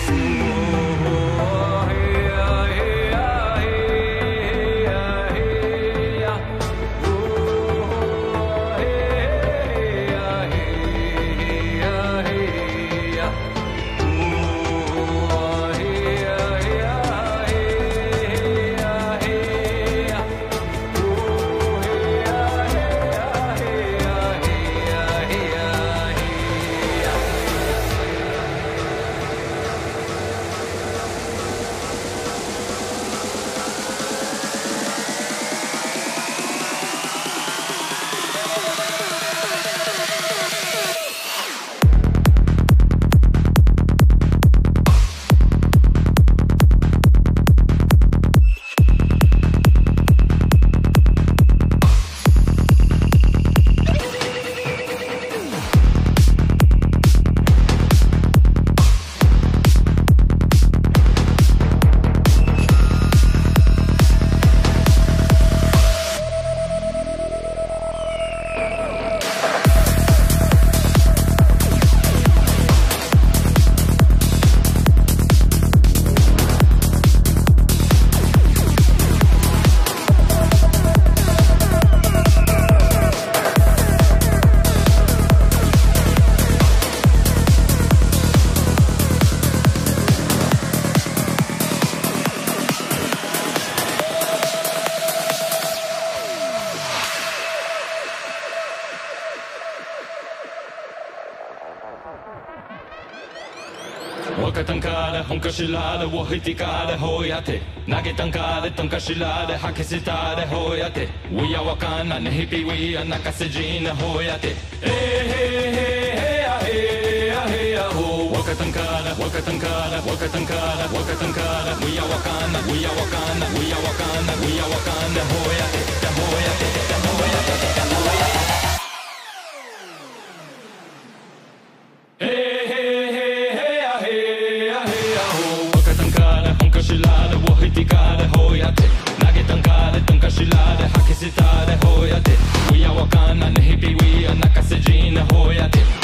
若たんかで本かしらでをひてかでほやて投げたんかでとんかしらで吐きせたでほやてウィアわかんなねひぴウィア泣かせじなほやてえへへへやへやへやほ若たんかで若たんかで若たんかで若たんかでウィアわかんなウィアわかんなウィアわかんなウィアわかんなほやてだほやてだほやてだほやて投げたんかでとんかしらで吐きせたでほやてウィアわかんなねひぴウィア泣かせじなほやて